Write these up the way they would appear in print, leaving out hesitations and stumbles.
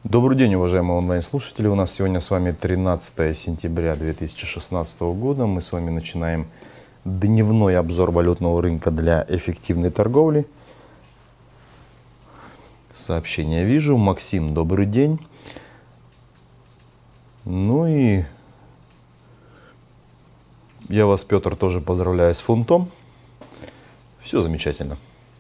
Добрый день, уважаемые онлайн-слушатели. У нас сегодня с вами 13 сентября 2016 года. Мы с вами начинаем дневной обзор валютного рынка для эффективной торговли. Сообщение вижу. Максим, добрый день. Ну и я вас, Петр, тоже поздравляю с фунтом. Все замечательно.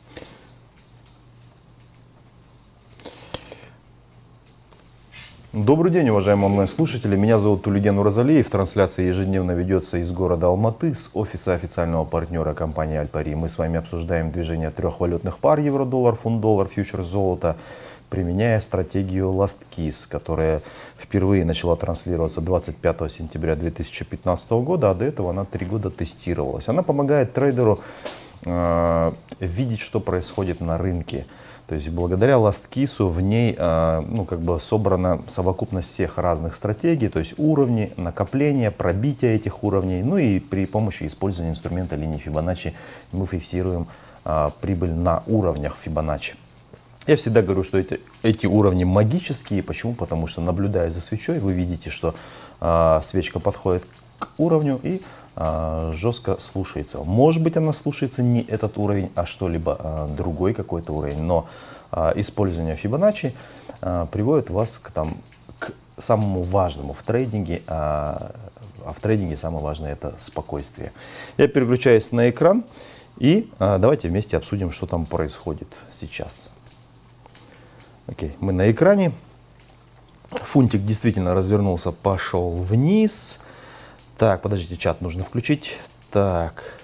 Добрый день, уважаемые онлайн-слушатели. Меня зовут Тулиген Уразалиев. Трансляция ежедневно ведется из города Алматы, с офиса официального партнера компании Альпари. Мы с вами обсуждаем движение трех валютных пар: евро-доллар, фунт-доллар, фьючерс золото, применяя стратегию Last Kiss, которая впервые начала транслироваться 25 сентября 2015 года, а до этого она 3 года тестировалась. Она помогает трейдеру видеть, что происходит на рынке. То есть благодаря Last Kiss в ней собрана совокупность всех разных стратегий, то есть уровни, накопления, пробития этих уровней. Ну и при помощи использования инструмента линии Fibonacci мы фиксируем прибыль на уровнях Fibonacci. Я всегда говорю, что эти уровни магические. Почему? Потому что, наблюдая за свечой, вы видите, что свечка подходит к уровню и жестко слушается. Может быть, она слушается не этот уровень, а что-либо другой какой-то уровень. Но использование Fibonacci приводит вас к самому важному в трейдинге. А в трейдинге самое важное — это спокойствие. Я переключаюсь на экран и давайте вместе обсудим, что там происходит сейчас. Окей, мы на экране. Фунтик действительно развернулся, пошел вниз. Так, подождите, чат нужно включить. Так.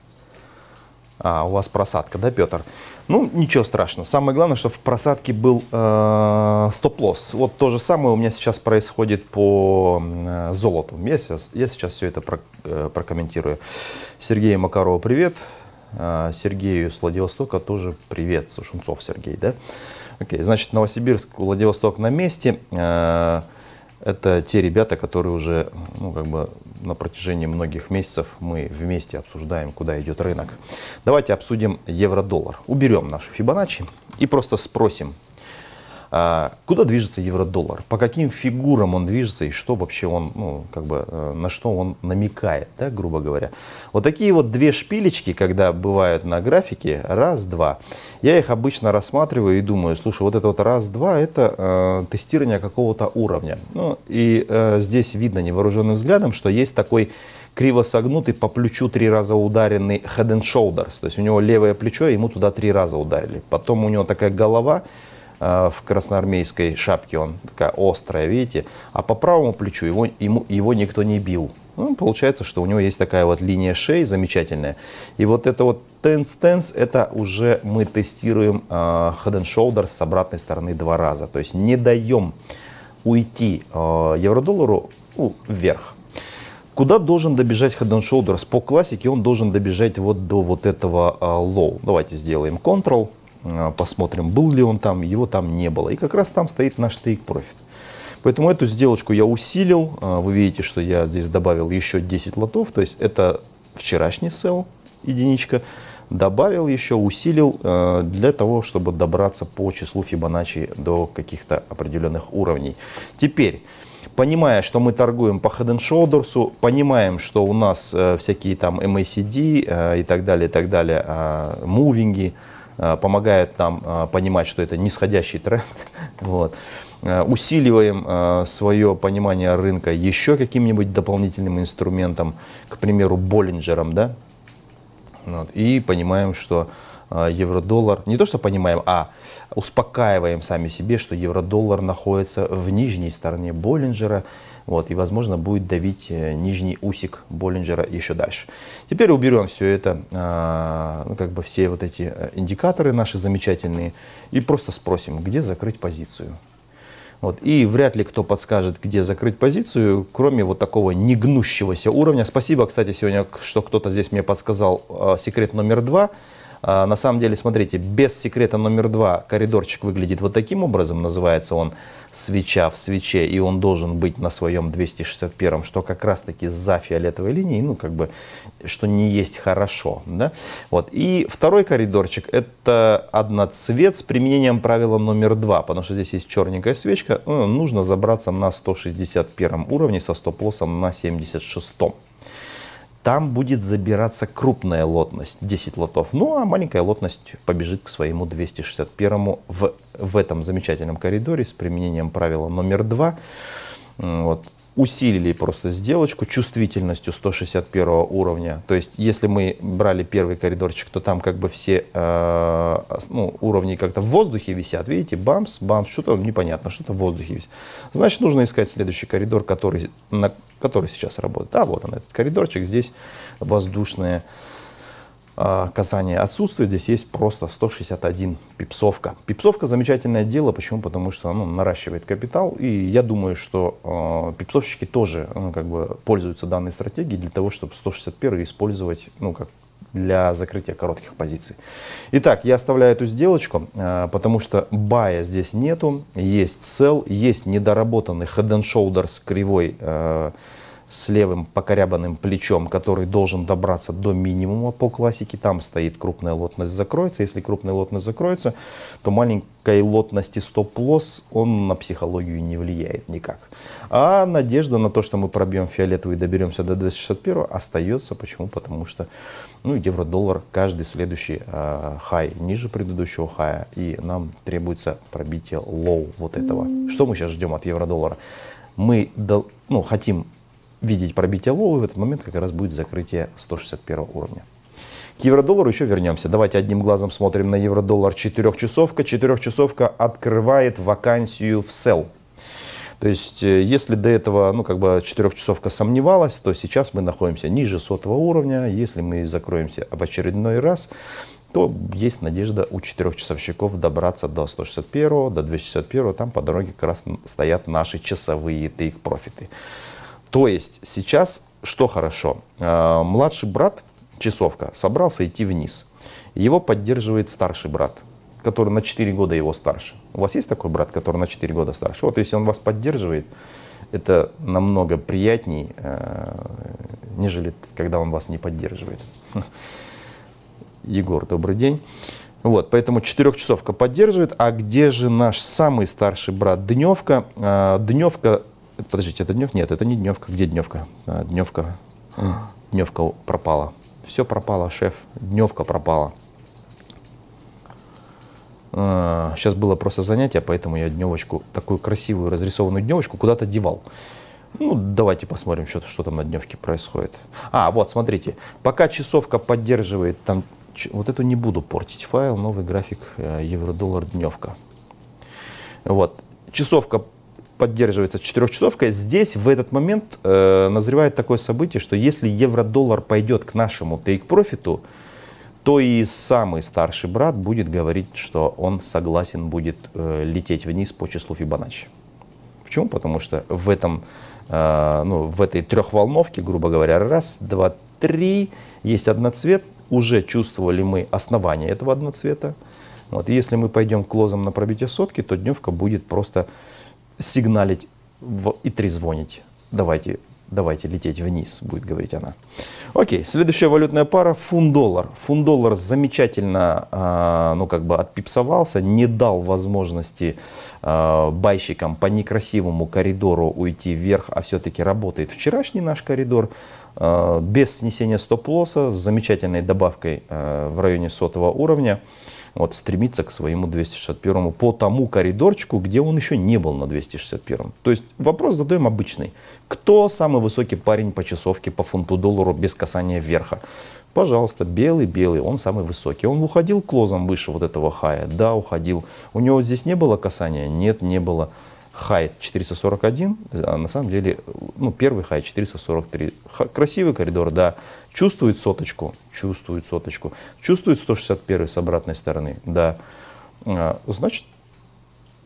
У вас просадка, да, Петр? Ну, ничего страшного. Самое главное, что в просадке был стоп-лосс. Вот то же самое у меня сейчас происходит по золоту. Я сейчас все это прокомментирую. Сергею Макарову привет. Сергею с Владивостока тоже привет. Сушунцов Сергей, да? Окей, значит, Новосибирск, Владивосток на месте. Это те ребята, которые уже на протяжении многих месяцев мы вместе обсуждаем, куда идет рынок. Давайте обсудим евро-доллар. Уберем нашу Fibonacci и просто спросим, куда движется евро-доллар, по каким фигурам он движется и что вообще он, на что он намекает, да, грубо говоря. Вот такие вот две шпилечки, когда бывают на графике, раз-два, я их обычно рассматриваю и думаю, слушай, вот это вот раз-два, это тестирование какого-то уровня. Ну, и здесь видно невооруженным взглядом, что есть такой криво согнутый, по плечу 3 раза ударенный head and shoulders, то есть у него левое плечо, ему туда 3 раза ударили. Потом у него такая голова в красноармейской шапке, он такая острая, видите, а по правому плечу его никто не бил. Ну, получается, что у него есть такая вот линия шеи замечательная. И вот это вот tense, это уже мы тестируем head and shoulders с обратной стороны 2 раза. То есть не даем уйти евро-доллару вверх. Куда должен добежать head and shoulders? По классике он должен добежать вот до вот этого low. Давайте сделаем Ctrl. Посмотрим, был ли он там, его там не было. И как раз там стоит наш take profit. Поэтому эту сделочку я усилил. Вы видите, что я здесь добавил еще 10 лотов. То есть это вчерашний sell, единичка. Добавил еще, усилил для того, чтобы добраться по числу Fibonacci до каких-то определенных уровней. Теперь, понимая, что мы торгуем по Head and Shoulders, понимаем, что у нас всякие там MACD и так далее, мувинги, помогают нам понимать, что это нисходящий тренд. Вот. Усиливаем свое понимание рынка еще каким-нибудь дополнительным инструментом, к примеру, Боллинджером, да? Вот. И понимаем, что евро-доллар, не то что понимаем, а успокаиваем сами себе, что евро-доллар находится в нижней стороне Боллинджера. Вот, и, возможно, будет давить нижний усик Боллинджера еще дальше. Теперь уберем все это, все вот эти индикаторы наши замечательные, и просто спросим, где закрыть позицию. Вот, и вряд ли кто подскажет, где закрыть позицию, кроме вот такого негнущегося уровня. Спасибо, кстати, сегодня, что кто-то здесь мне подсказал секрет номер 2. На самом деле, смотрите, без секрета номер 2 коридорчик выглядит вот таким образом. Называется он свеча в свече, и он должен быть на своем 261, что как раз таки за фиолетовой линией, ну как бы, что не есть хорошо. Да? Вот. И второй коридорчик — это одноцвет с применением правила номер 2, потому что здесь есть черненькая свечка, нужно забраться на 161 уровне со стоп-лоссом на 76. Там будет забираться крупная лотность, 10 лотов, ну а маленькая лотность побежит к своему 261 в этом замечательном коридоре с применением правила номер 2. Вот. Усилили просто сделочку чувствительностью 161 уровня. То есть, если мы брали первый коридорчик, то там как бы все уровни как-то в воздухе висят. Видите, бамс, бамс, что-то непонятно, что-то в воздухе висит. Значит, нужно искать следующий коридор, который сейчас работает. А вот он, этот коридорчик. Здесь воздушное касание отсутствует. Здесь есть просто 161 пипсовка. Пипсовка — замечательное дело. Почему? Потому что оно наращивает капитал. И я думаю, что пипсовщики тоже как бы пользуются данной стратегией для того, чтобы 161 использовать как для закрытия коротких позиций. Итак, я оставляю эту сделочку, потому что бая здесь нету. Есть sell, есть недоработанный head and shoulders кривой с левым покорябанным плечом, который должен добраться до минимума по классике. Там стоит крупная лотность, закроется. Если крупная лотность закроется, то маленькой лотности стоп-лосс он на психологию не влияет никак. А надежда на то, что мы пробьем фиолетовый и доберемся до 261, остается. Почему? Потому что евро-доллар каждый следующий хай ниже предыдущего хая, и нам требуется пробитие лоу вот этого. Что мы сейчас ждем от евро-доллара? Мы хотим видеть пробитие лоу, и в этот момент как раз будет закрытие 161 уровня. К евро-доллару еще вернемся. Давайте одним глазом смотрим на евро-доллар 4-часовка. 4-часовка открывает вакансию в sell. То есть, если до этого 4-часовка сомневалась, то сейчас мы находимся ниже 100 уровня. Если мы закроемся в очередной раз, то есть надежда у 4-часовщиков добраться до 161, до 261. Там по дороге как раз стоят наши часовые тейк-профиты. То есть сейчас что хорошо? Младший брат, часовка, собрался идти вниз. Его поддерживает старший брат, который на 4 года его старше. У вас есть такой брат, который на 4 года старше? Вот если он вас поддерживает, это намного приятней, нежели когда он вас не поддерживает. Егор, добрый день. Вот, поэтому 4-часовка поддерживает. А где же наш самый старший брат Дневка? Дневка. Подождите, это дневка? Нет, это не дневка. Где дневка? Дневка. Дневка пропала. Все пропало, шеф. Дневка пропала. Сейчас было просто занятие, поэтому я дневочку, такую красивую разрисованную дневочку куда-то девал. Давайте посмотрим, что там на дневке происходит. Вот, смотрите. Пока часовка поддерживает там... Вот эту не буду портить. Файл, новый график, евро-доллар, дневка. Вот. Часовка поддерживается 4-часовкой. Здесь в этот момент назревает такое событие, что если евро-доллар пойдет к нашему тейк-профиту, то и самый старший брат будет говорить, что он согласен будет лететь вниз по числу Фибоначчи. Почему? Потому что в этой трехволновке, грубо говоря, раз, два, три, есть одноцвет. Уже чувствовали мы основание этого одноцвета. Вот. Если мы пойдем к лозам на пробитие сотки, то дневка будет просто сигналить и трезвонить. Давайте лететь вниз, будет говорить она. Окей, следующая валютная пара — фунт-доллар. Фунт-доллар замечательно отпипсовался, не дал возможности байщикам по некрасивому коридору уйти вверх, а все-таки работает вчерашний наш коридор без снесения стоп-лосса, с замечательной добавкой в районе 100 уровня. Вот, стремится к своему 261 по тому коридорчику, где он еще не был на 261. То есть вопрос задаем обычный. Кто самый высокий парень по часовке по фунту-доллару без касания верха? Пожалуйста, белый, он самый высокий. Он уходил к лозам выше вот этого хая? Да, уходил. У него здесь не было касания? Нет, не было. Хай 441, а на самом деле, первый хай 443. Красивый коридор, да. Чувствует соточку, чувствует 161 с обратной стороны, да. Значит,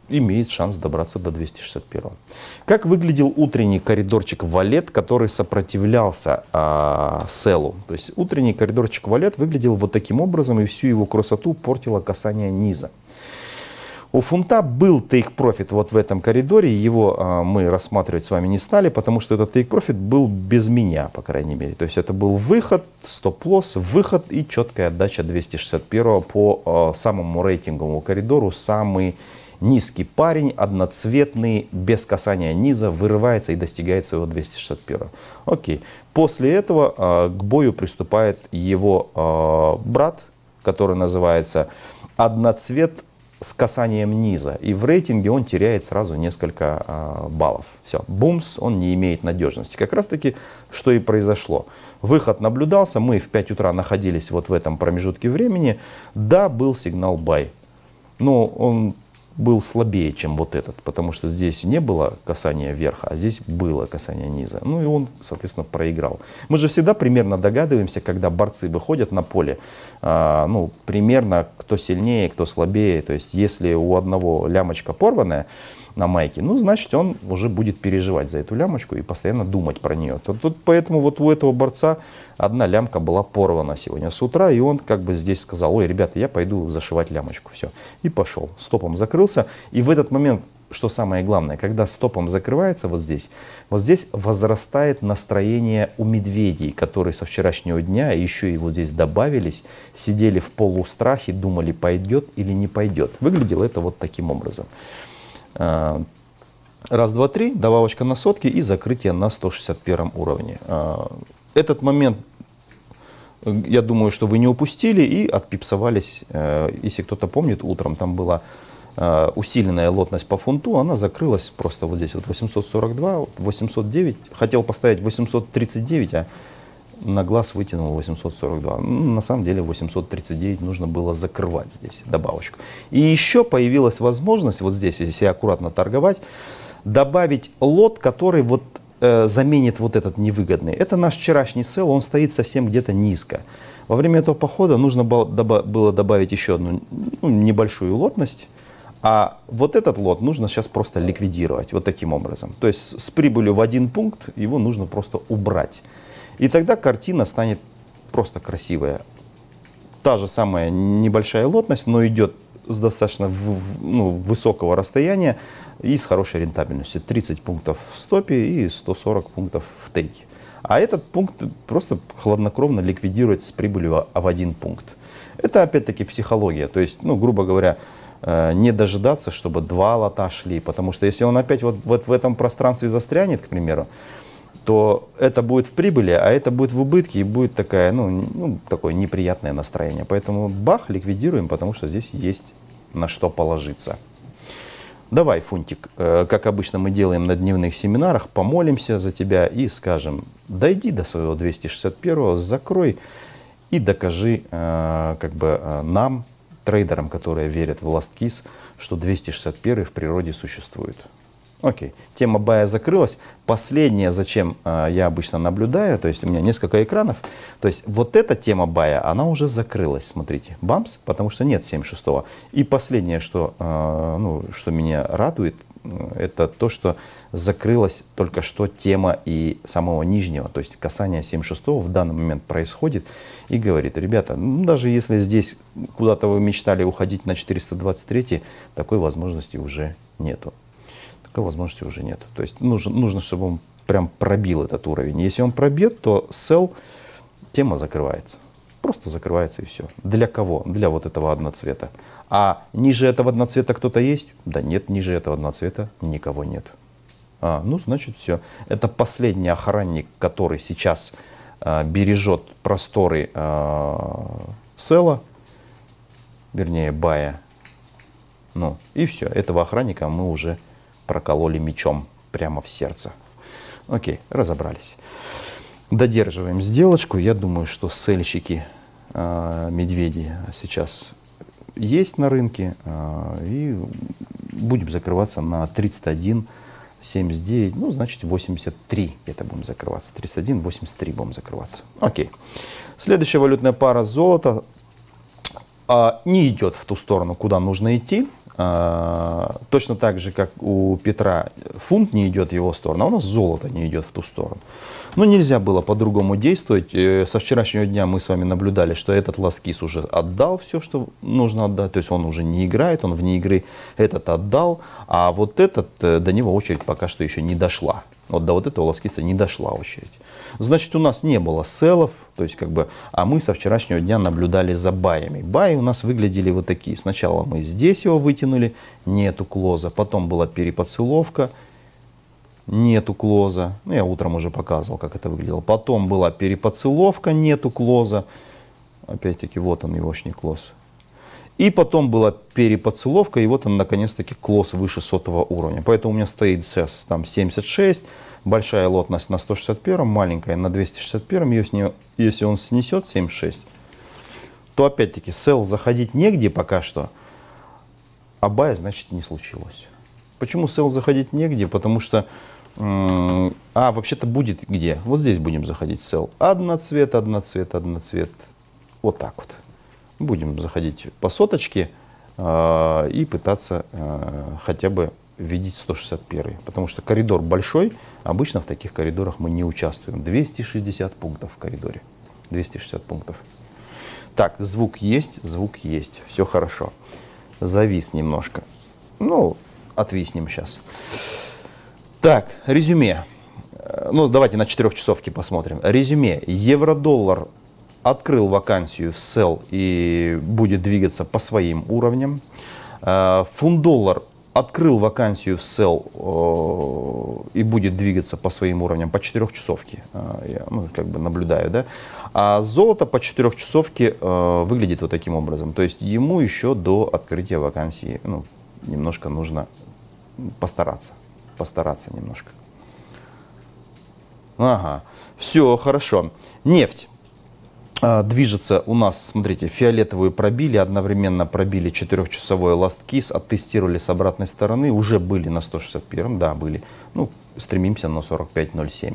имеет шанс добраться до 261. Как выглядел утренний коридорчик валет, который сопротивлялся селу? То есть утренний коридорчик валет выглядел вот таким образом, и всю его красоту портило касание низа. У фунта был тейк-профит вот в этом коридоре, его мы рассматривать с вами не стали, потому что этот тейк-профит был без меня, по крайней мере. То есть это был выход, стоп-лосс, выход и четкая отдача 261 по самому рейтинговому коридору. Самый низкий парень, одноцветный, без касания низа, вырывается и достигает своего 261. Окей. После этого к бою приступает его брат, который называется одноцвет с касанием низа. И в рейтинге он теряет сразу несколько баллов. Все, бумс, он не имеет надежности. Как раз таки, что и произошло. Выход наблюдался, мы в 5 утра находились вот в этом промежутке времени. Да, был сигнал buy, но он был слабее, чем вот этот, потому что здесь не было касания верха, а здесь было касание низа. Ну и он, соответственно, проиграл. Мы же всегда примерно догадываемся, когда борцы выходят на поле, ну, примерно кто сильнее, кто слабее. То есть, если у одного лямочка порванная на майке, ну, значит, он уже будет переживать за эту лямочку и постоянно думать про нее. Тут поэтому вот у этого борца одна лямка была порвана сегодня с утра, и он как бы здесь сказал: ой, ребята, я пойду зашивать лямочку, все. И пошел, стопом закрылся. И в этот момент, что самое главное, когда стопом закрывается вот здесь возрастает настроение у медведей, которые со вчерашнего дня еще и вот здесь добавились, сидели в полустрахе, думали, пойдет или не пойдет. Выглядело это вот таким образом. Раз, два, три, добавочка на сотки и закрытие на 161 уровне. Этот момент, я думаю, что вы не упустили и отпипсовались. Если кто-то помнит, утром там была усиленная лотность по фунту, она закрылась просто вот здесь, вот 842, 809. Хотел поставить 839, а на глаз вытянул 842. Ну, на самом деле 839 нужно было закрывать здесь добавочку. И еще появилась возможность вот здесь, если аккуратно торговать, добавить лот, который вот заменит вот этот невыгодный. Это наш вчерашний сел, он стоит совсем где-то низко. Во время этого похода нужно было добавить еще одну небольшую лотность, а вот этот лот нужно сейчас просто ликвидировать вот таким образом. То есть с прибылью в 1 пункт его нужно просто убрать. И тогда картина станет просто красивая. Та же самая небольшая лотность, но идет с достаточно высокого расстояния и с хорошей рентабельностью. 30 пунктов в стопе и 140 пунктов в тейке. А этот пункт просто хладнокровно ликвидирует с прибылью в 1 пункт. Это опять-таки психология. То есть, грубо говоря, не дожидаться, чтобы 2 лота шли. Потому что если он опять вот в этом пространстве застрянет, к примеру, то это будет в прибыли, а это будет в убытке, и будет такое неприятное настроение. Поэтому бах, ликвидируем, потому что здесь есть на что положиться. Давай, фунтик, как обычно мы делаем на дневных семинарах, помолимся за тебя и скажем: дойди до своего 261, закрой и докажи нам, трейдерам, которые верят в Last Kiss, что 261 в природе существует. Окей, тема бая закрылась. Последнее, зачем я обычно наблюдаю, то есть у меня несколько экранов, то есть вот эта тема бая, она уже закрылась, смотрите, бамс, потому что нет 76-го. И последнее, что меня радует, это то, что закрылась только что тема и самого нижнего, то есть касание 76-го в данный момент происходит и говорит: ребята, даже если здесь куда-то вы мечтали уходить на 423, такой возможности уже нету. Такой возможности уже нет. То есть нужно, чтобы он прям пробил этот уровень. Если он пробьет, то sell, тема закрывается. Просто закрывается и все. Для кого? Для вот этого одноцвета. А ниже этого одноцвета кто-то есть? Да нет, ниже этого одноцвета никого нет. Значит все. Это последний охранник, который сейчас бережет просторы села, вернее бая. И все. Этого охранника мы уже прокололи мечом прямо в сердце. Окей, разобрались. Додерживаем сделочку. Я думаю, что сельщики, медведи сейчас есть на рынке. И будем закрываться на 31,79. Значит 83 где-то будем закрываться. 31,83 будем закрываться. Окей. Следующая валютная пара золото не идет в ту сторону, куда нужно идти. точно так же, как у Петра фунт не идет в его сторону, а у нас золото не идет в ту сторону. Но нельзя было по-другому действовать. Со вчерашнего дня мы с вами наблюдали, что этот Ласкис уже отдал все, что нужно отдать. То есть он уже не играет, он вне игры этот отдал. А вот этот, до него очередь пока что еще не дошла. Вот до вот этого Ласкиса не дошла очередь. Значит, у нас не было селлов, то есть а мы со вчерашнего дня наблюдали за баями. Баи у нас выглядели вот такие. Сначала мы здесь его вытянули, нету клоза. Потом была переподсыловка, нету клоза. Ну, я утром уже показывал, как это выглядело. Потом была переподсыловка, нету клоза. Опять-таки, вот он, егошний клоз. И потом была переподсыловка, и вот он, наконец-таки, клоз выше 100-го уровня. Поэтому у меня стоит сейчас там 76, большая лотность на 161, маленькая на 261. Если он снесет 76, то опять-таки сел заходить негде пока что, а бая, значит, не случилось. Почему сел заходить негде? Потому что, вообще-то будет где? Вот здесь будем заходить сел. Одноцвет, одноцвет, одноцвет. Вот так вот. Будем заходить по соточке и пытаться хотя бы видеть 161. Потому что коридор большой. Обычно в таких коридорах мы не участвуем. 260 пунктов в коридоре. 260 пунктов. Так, звук есть, все хорошо. Завис немножко. Ну, отвиснем сейчас. Так, резюме. Ну, давайте на 4-часовке посмотрим. Резюме. Евро-доллар открыл вакансию в sell и будет двигаться по своим уровням. Фунт-доллар открыл вакансию в sell и будет двигаться по своим уровням, по 4-часовке. Я наблюдаю, да? А золото по 4-часовке выглядит вот таким образом. То есть ему еще до открытия вакансии немножко нужно постараться. Постараться немножко. Ага, все хорошо. Нефть. Движется у нас, смотрите, фиолетовую пробили, одновременно пробили 4-часовой last kiss, оттестировали с обратной стороны, уже были на 161, да, были. Ну, стремимся на 45.07.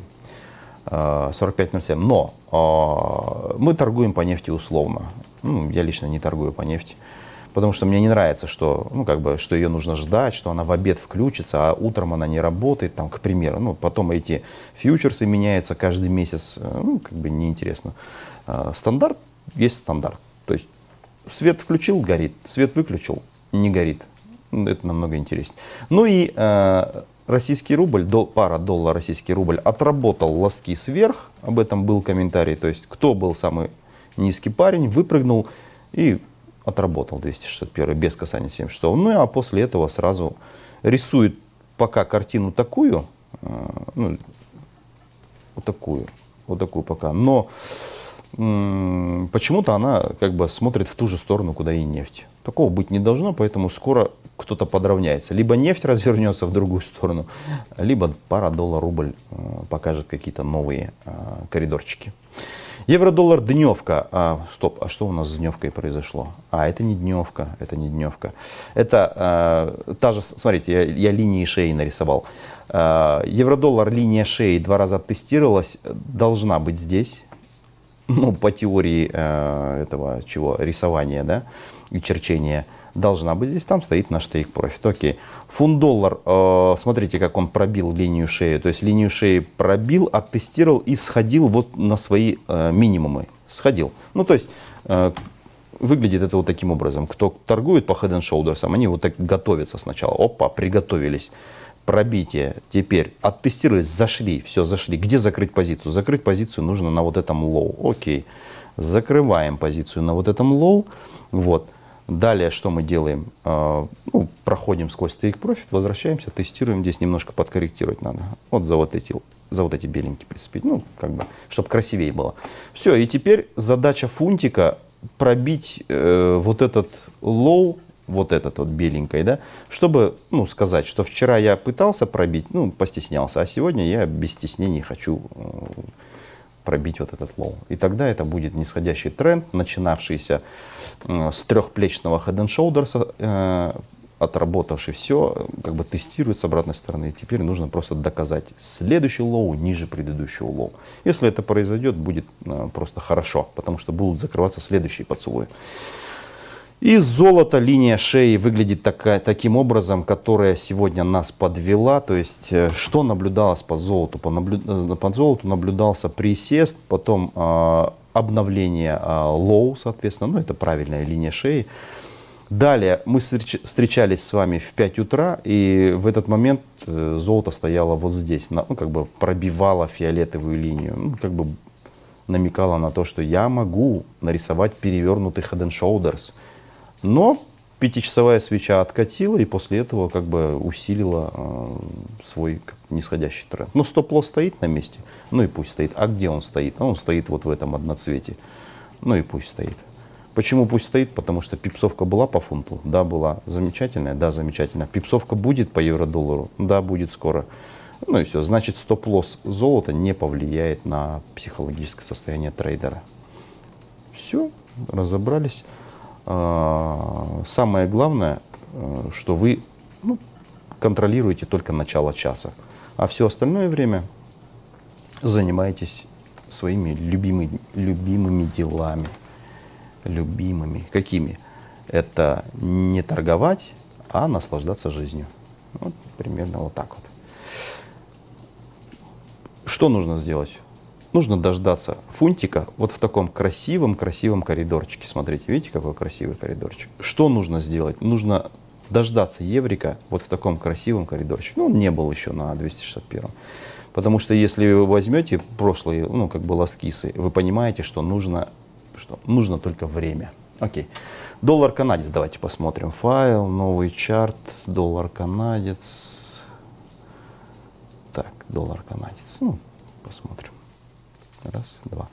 45.07. Но мы торгуем по нефти условно. Я лично не торгую по нефти, потому что мне не нравится, что, что ее нужно ждать, что она в обед включится, а утром она не работает, там, к примеру. Потом эти фьючерсы меняются каждый месяц, неинтересно. Стандарт есть стандарт. То есть свет включил, горит, свет выключил, не горит. Это намного интереснее. Ну и российский рубль, пара доллар-российский рубль отработал ластки сверх. Об этом был комментарий. То есть кто был самый низкий парень, выпрыгнул и отработал 261 без касания 76. Ну а после этого сразу рисует пока картину такую, вот такую пока. Но почему-то она смотрит в ту же сторону, куда и нефть. Такого быть не должно, поэтому скоро кто-то подравняется. Либо нефть развернется в другую сторону, либо пара доллар-рубль покажет какие-то новые коридорчики. Евро-доллар дневка. Стоп, а что у нас с дневкой произошло? Это не дневка, это не дневка. Это та же, смотрите, я линии шеи нарисовал. Евро-доллар, линия шеи 2 раза тестировалась, должна быть здесь. По теории рисования, да, и черчения, должна быть здесь. Там стоит наш take-profit. Окей. Фунт-доллар, смотрите, как он пробил линию шеи. То есть линию шеи пробил, оттестировал и сходил вот на свои минимумы. Сходил. То есть выглядит это вот таким образом. Кто торгует по Head and Shoulders, они вот так готовятся сначала. Опа, приготовились. Пробитие, теперь оттестировались, зашли, все, зашли. Где закрыть позицию? Закрыть позицию нужно на вот этом лоу. Окей, закрываем позицию на вот этом лоу. Вот. Далее что мы делаем? Проходим сквозь take profit, возвращаемся, тестируем. Здесь немножко подкорректировать надо. Вот за вот эти беленькие прицепить, чтобы красивее было. Все, и теперь задача фунтика пробить вот этот лоу, вот этот вот беленькой, да, чтобы, сказать, что вчера я пытался пробить, постеснялся, а сегодня я без стеснений хочу пробить вот этот лоу. И тогда это будет нисходящий тренд, начинавшийся с трехплечного Head and Shoulders, отработавший все, тестирует с обратной стороны. Теперь нужно просто доказать следующий лоу ниже предыдущего лоу. Если это произойдет, будет просто хорошо, потому что будут закрываться следующие поцелуи. И золото, линия шеи выглядит таким образом, которая сегодня нас подвела. То есть, что наблюдалось по золоту? По золоту наблюдался присест, потом обновление лоу, соответственно, ну это правильная линия шеи. Далее мы встречались с вами в 5 утра, и в этот момент золото стояло вот здесь, ну как бы пробивало фиолетовую линию, ну, как бы намекало на то, что я могу нарисовать перевернутый Head and Shoulders. Но 5-часовая свеча откатила и после этого как бы усилила свой нисходящий тренд. Но стоп-лосс стоит на месте, ну и пусть стоит. А где он стоит? Он стоит вот в этом одноцвете. Ну и пусть стоит. Почему пусть стоит? Потому что пипсовка была по фунту? Да, была. Замечательная? Да, замечательно. Пипсовка будет по евро-доллару? Да, будет скоро. Ну и все. Значит, стоп-лосс золота не повлияет на психологическое состояние трейдера. Все, разобрались. Самое главное, что вы контролируете только начало часа, а все остальное время занимаетесь своими любимыми делами. Любимыми. Какими? Это не торговать, а наслаждаться жизнью. Вот примерно вот так вот. Что нужно сделать? Нужно дождаться фунтика вот в таком красивом коридорчике. Смотрите, видите, какой красивый коридорчик. Что нужно сделать? Нужно дождаться еврика вот в таком красивом коридорчике. Ну, он не был еще на 261. Потому что если вы возьмете прошлые, ну, как бы ласткисы, вы понимаете, что нужно только время. Окей. Доллар-канадец, давайте посмотрим. Файл, новый чарт, доллар-канадец. Так, доллар-канадец. Ну, посмотрим. Раз, два.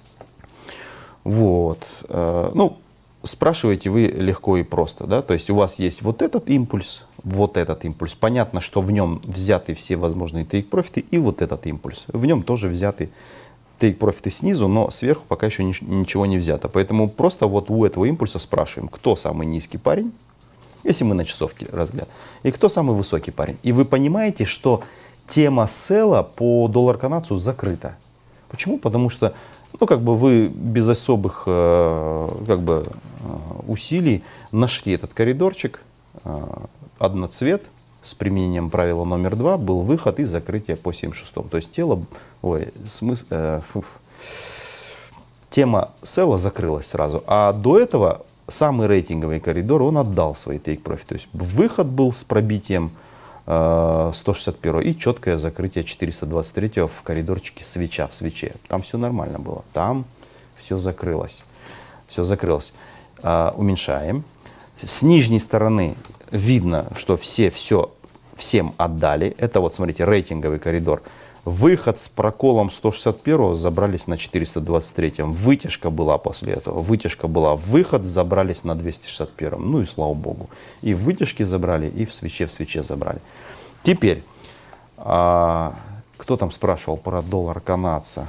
Вот. Ну, спрашиваете вы легко и просто, да? То есть у вас есть вот этот импульс. Понятно, что в нем взяты все возможные тейк-профиты и вот этот импульс. В нем тоже взяты тейк-профиты снизу, но сверху пока еще ничего не взято. Поэтому просто вот у этого импульса спрашиваем, кто самый низкий парень, если мы на часовке разглядываем, и кто самый высокий парень. И вы понимаете, что тема села по доллар-канадцу закрыта. Почему? Потому что, ну, как бы вы без особых усилий нашли этот коридорчик, одноцвет, с применением правила номер 2 был выход и закрытие по 7.6. То есть тема села закрылась сразу. А до этого самый рейтинговый коридор, он отдал свои тейк-профит. То есть выход был с пробитием 161 и четкое закрытие 423 в коридорчике свеча в свече. Там все нормально было. Там все закрылось. Все закрылось. Уменьшаем. С нижней стороны видно, что всем отдали. Это вот, смотрите, рейтинговый коридор. Выход с проколом 161 забрались на 423. Вытяжка была после этого. Вытяжка была. Выход забрались на 261. Ну и слава богу. И в вытяжке забрали, и в свече забрали. Теперь, кто там спрашивал про доллар канадца?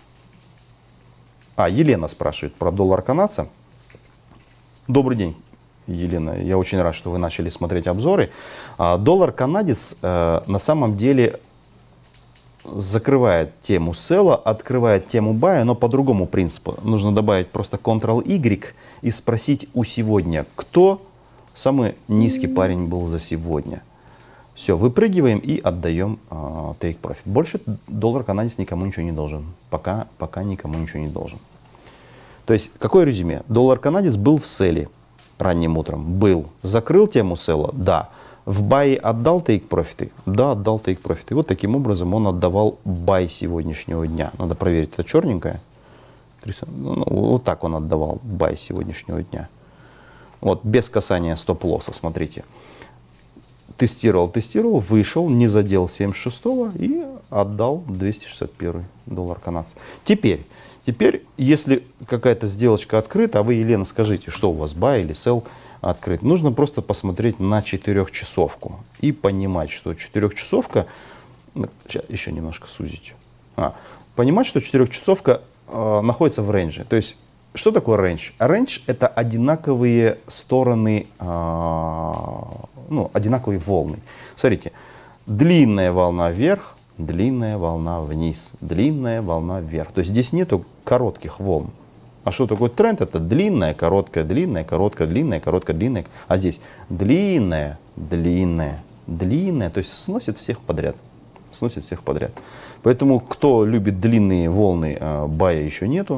Елена спрашивает про доллар канадца. Добрый день, Елена. Я очень рад, что вы начали смотреть обзоры. Доллар канадец на самом деле закрывает тему села, открывает тему бая, но по другому принципу. Нужно добавить просто Ctrl-Y и спросить у сегодня, кто самый низкий парень был за сегодня. Все, выпрыгиваем и отдаем take profit. Больше доллар канадец никому ничего не должен. Пока никому ничего не должен. То есть, какое резюме? Доллар канадец был в селе ранним утром. Был. Закрыл тему села? Да. В бае отдал тейк-профиты? Да, отдал тейк-профиты. Вот таким образом он отдавал бай сегодняшнего дня. Надо проверить, это черненькое. Вот так он отдавал бай сегодняшнего дня. Вот, без касания стоп-лосса, смотрите. Тестировал, вышел, не задел 7.6 и отдал 261 доллар канадца. Теперь, если какая-то сделочка открыта, а вы, Елена, скажите, что у вас бай или сел открыт, нужно просто посмотреть на 4-часовку и понимать, что 4-часовка, еще немножко сузить, понимать, что 4-часовка находится в рейнже. То есть, что такое рейндж? Рейндж — это одинаковые стороны, одинаковые волны. Смотрите, длинная волна вверх, длинная волна вниз, длинная волна вверх. То есть здесь нету коротких волн. А что такое тренд? Это длинная, короткая, длинная, короткая, длинная, короткая, длинная. А здесь длинная, длинная, длинная. То есть сносит всех подряд. Сносит всех подряд. Поэтому, кто любит длинные волны, бая еще нету.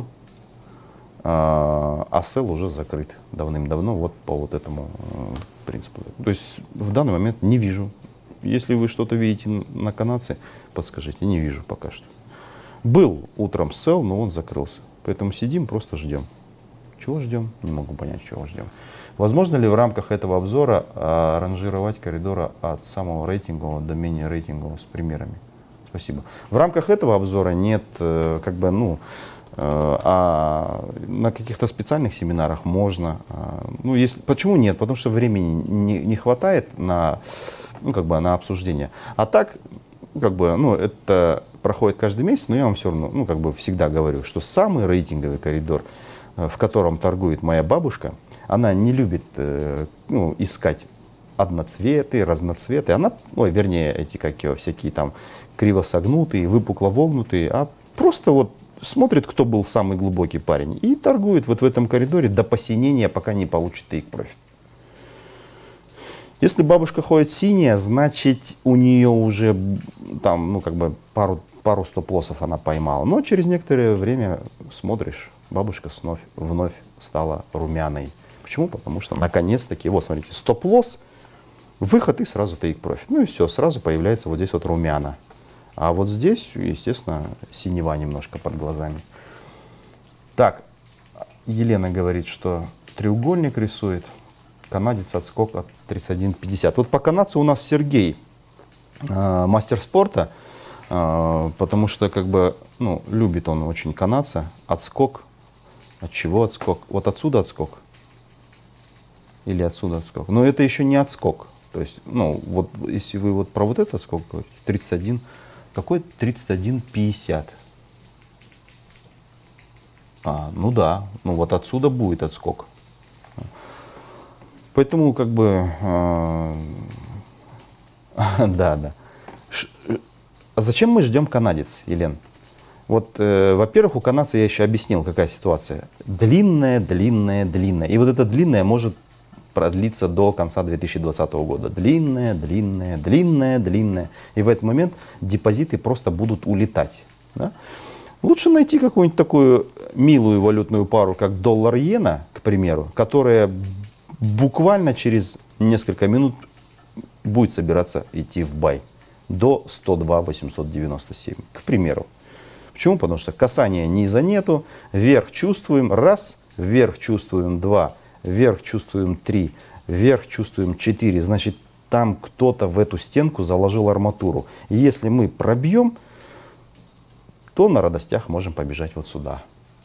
А сел уже закрыт давным-давно вот по вот этому принципу. То есть в данный момент не вижу. Если вы что-то видите на канадце, подскажите. Не вижу пока что. Был утром сел, но он закрылся. Поэтому сидим, просто ждем. Чего ждем? Не могу понять, чего ждем. Возможно ли в рамках этого обзора ранжировать коридора от самого рейтингового до менее рейтингового с примерами? Спасибо. В рамках этого обзора нет, как бы, ну, а на каких-то специальных семинарах можно. Ну, если, почему нет? Потому что времени не хватает на, ну, как бы, на обсуждение. А так, как бы, ну, это проходит каждый месяц, но я вам все равно, ну, как бы всегда говорю, что самый рейтинговый коридор, в котором торгует моя бабушка, она не любит, ну, искать одноцветы, разноцветы. Она, ой, вернее, эти, как его, всякие там криво согнутые, выпукло вогнутые, а просто вот смотрит, кто был самый глубокий парень, и торгует вот в этом коридоре до посинения, пока не получит take profit. Если бабушка ходит синяя, значит у нее уже там, ну, как бы пару стоп-лоссов она поймала. Но через некоторое время смотришь, бабушка вновь стала румяной. Почему? Потому что наконец-таки, вот смотрите, стоп-лосс, выход и сразу take profit. Ну и все, сразу появляется вот здесь вот румяна. А вот здесь, естественно, синева немножко под глазами. Так, Елена говорит, что треугольник рисует. Канадец отскок от 31.50. Вот по канадцу у нас Сергей, мастер спорта, потому что, как бы, ну, любит он очень канадца. Отскок. От чего отскок? Вот отсюда отскок. Или отсюда отскок. Но это еще не отскок. То есть, ну, вот если вы вот про вот этот отскок говорите, 31. Какой 31.50? Ну да, ну вот отсюда будет отскок. Поэтому, как бы, да. А зачем мы ждем канадец, Елен? Вот, во-первых, у канадца я еще объяснил, какая ситуация. Длинная. И вот эта длинная может продлиться до конца 2020 года. Длинная. И в этот момент депозиты просто будут улетать. Да? Лучше найти какую-нибудь такую милую валютную пару, как доллар-иена, к примеру, которая буквально через несколько минут будет собираться идти в бай до 102.897, к примеру. Почему? Потому что касания низа нету, вверх чувствуем, раз, вверх чувствуем, два, вверх чувствуем 3, вверх чувствуем 4. Значит, там кто-то в эту стенку заложил арматуру. И если мы пробьем, то на радостях можем побежать вот сюда.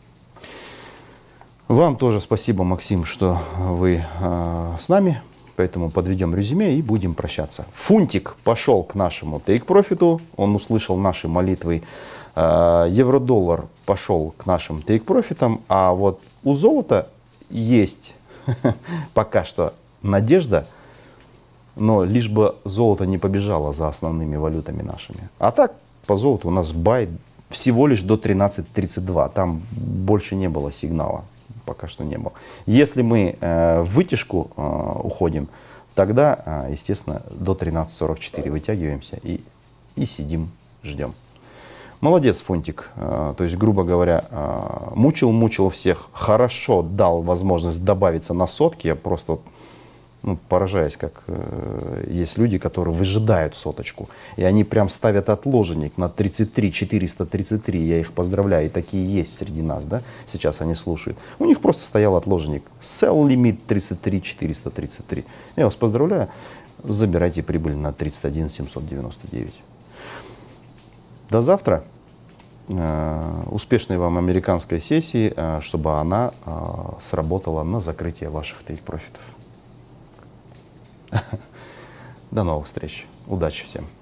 Вам тоже спасибо, Максим, что вы с нами. Поэтому подведем резюме и будем прощаться. Фунтик пошел к нашему тейк-профиту. Он услышал наши молитвы. Евро-доллар пошел к нашим тейк-профитам. А вот у золота есть пока что надежда, но лишь бы золото не побежало за основными валютами нашими. А так по золоту у нас бай всего лишь до 13.32. Там больше не было сигнала. Пока что не было. Если мы в вытяжку уходим, тогда, естественно, до 13.44 вытягиваемся и сидим, ждем. Молодец, Фунтик. То есть, грубо говоря, мучил всех, хорошо дал возможность добавиться на сотки. Я просто, ну, поражаюсь, как есть люди, которые выжидают соточку. И они прям ставят отложенник на 33 433. Я их поздравляю. И такие есть среди нас, да? Сейчас они слушают. У них просто стоял отложенник. Sell limit 33 433. Я вас поздравляю. Забирайте прибыль на 31 799. До завтра. Успешной вам американской сессии, чтобы она сработала на закрытие ваших тейк-профитов. До новых встреч. Удачи всем.